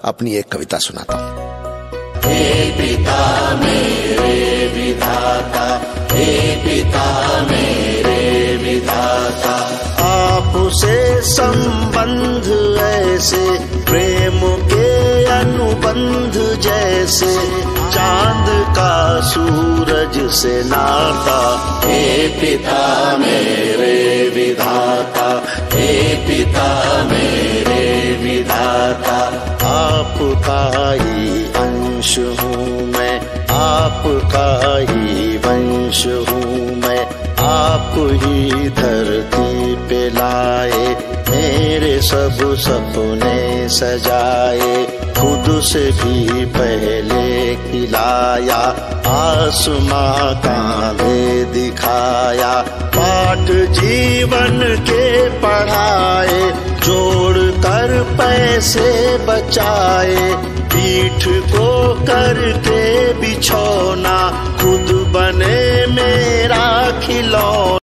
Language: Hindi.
अपनी एक कविता सुनाता हूँ। हे पिता मेरे विधाता, हे पिता मेरे विधाता, आपसे संबंध ऐसे प्रेम के अनुबंध जैसे चांद का सूरज से नाता। हे पिता मेरे विधाता, हे पिता मेरे विधाता, आपका ही अंश हूँ मैं, आपका ही वंश हूँ मैं, आप ही धरती पे लाए मेरे सब सपने सजाए, खुद से भी पहले खिलाया, आसमां कांधे दिखाया, पाठ जीवन के पढ़ाए, जोड़ कर पैसे बचाए, पीठ को करके बिछौना, खुद बने मेरा खिलौना।